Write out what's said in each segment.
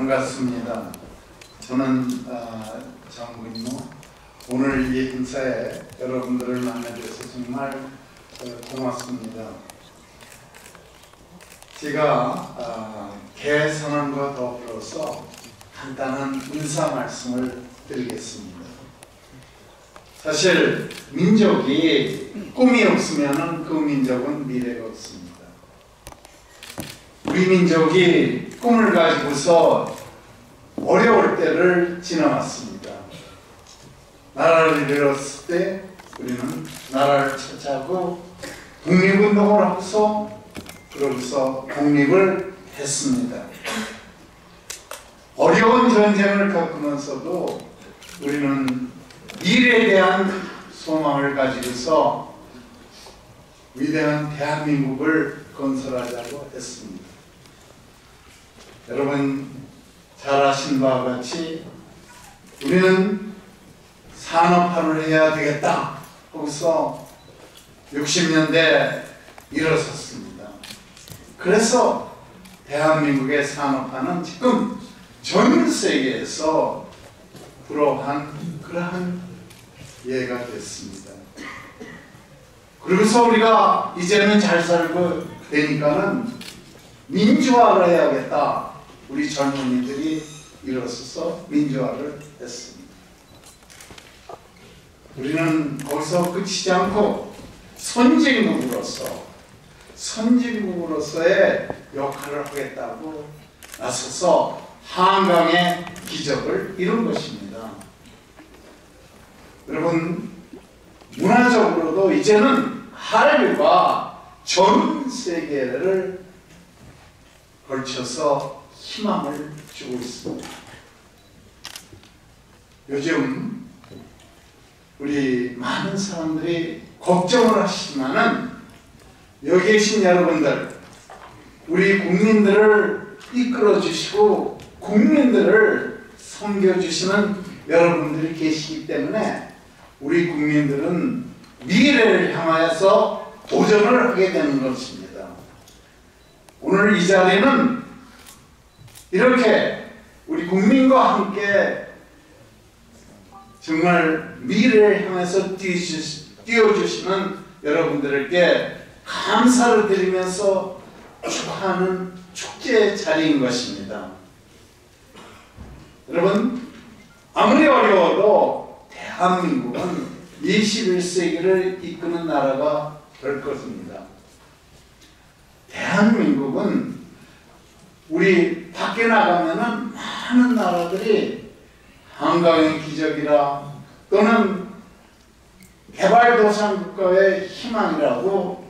반갑습니다. 저는 장군이모. 오늘 이 행사에 여러분들을 만나주셔서 정말 고맙습니다. 제가 개선함과 더불어서 간단한 인사 말씀을 드리겠습니다. 사실 민족이 꿈이 없으면 그 민족은 미래가 없습니다. 우리 민족이 꿈을 가지고서 어려울 때를 지나왔습니다. 나라를 잃었을 때 우리는 나라를 찾아고 독립운동을 하고서 그러고서 독립을 했습니다. 어려운 전쟁을 겪으면서도 우리는 미래에 대한 소망을 가지고서 위대한 대한민국을 건설하자고 했습니다. 여러분 잘 아신 바와 같이 우리는 산업화를 해야 되겠다 하고서 60년대 일어섰습니다. 그래서 대한민국의 산업화는 지금 전 세계에서 불어한 그러한 예가 됐습니다. 그러고서 우리가 이제는 잘 살고 되니까는 민주화를 해야겠다. 우리 젊은이들이 일어서서 민주화를 했습니다. 우리는 거기서 그치지 않고 선진국으로서의 역할을 하겠다고 나서서 한강의 기적을 이룬 것입니다. 여러분, 문화적으로도 이제는 한류가 전 세계를 걸쳐서 희망을 주고 있습니다. 요즘 우리 많은 사람들이 걱정을 하시지만은 여기 계신 여러분들, 우리 국민들을 이끌어 주시고 국민들을 섬겨주시는 여러분들이 계시기 때문에 우리 국민들은 미래를 향하여서 도전을 하게 되는 것입니다. 오늘 이 자리는 이렇게 우리 국민과 함께 정말 미래를 향해서 띄워주시는 여러분들에게 감사를 드리면서 축하하는 축제의 자리인 것입니다. 여러분, 아무리 어려워도 대한민국은 21세기를 이끄는 나라가 될 것입니다. 대한민국은 우리 밖에 나가면은 많은 나라들이 한강의 기적이라 또는 개발도상국가의 희망이라고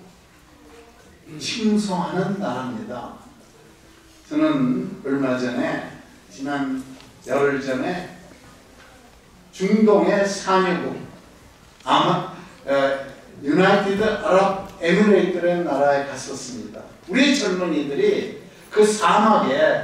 칭송하는 나라입니다. 저는 얼마 전에 지난 열흘 전에 중동의 산유국 유나이티드 아랍 에미레이트라는 나라에 갔었습니다. 우리 젊은이들이 그 사막에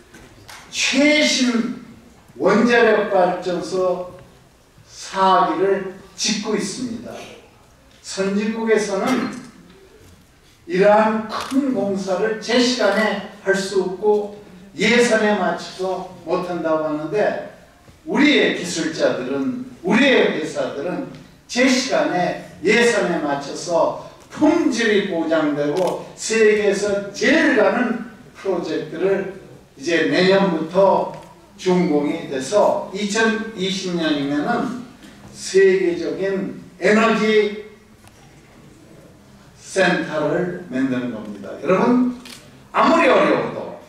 최신 원자력 발전소 4기를 짓고 있습니다. 선진국에서는 이러한 큰 공사를 제 시간에 할 수 없고 예산에 맞춰서 못한다고 하는데 우리의 기술자들은, 우리의 회사들은 제 시간에 예산에 맞춰서 품질이 보장되고 세계에서 제일 가는 프로젝트를 이제 내년부터 준공이 돼서 2020년이면은 세계적인 에너지 센터를 만드는 겁니다. 여러분, 아무리 어려워도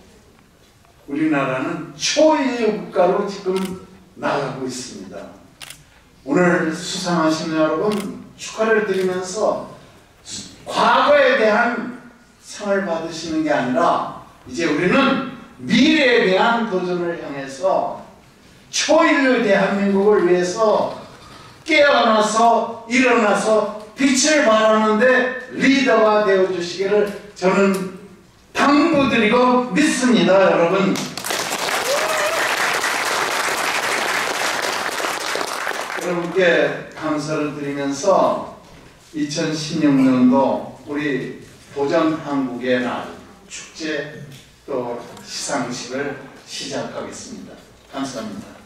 우리나라는 초인류 국가로 지금 나가고 있습니다. 오늘 수상하신 여러분 축하를 드리면서 과거에 대한 상을 받으시는 게 아니라 이제 우리는 미래에 대한 도전을 향해서 초인류 대한민국을 위해서 깨어나서 일어나서 빛을 발하는데 리더가 되어주시기를 저는 당부드리고 믿습니다. 여러분, 여러분께 감사를 드리면서 2016년도 우리 도전 한국의 날 축제 또 시상식을 시작하겠습니다. 감사합니다.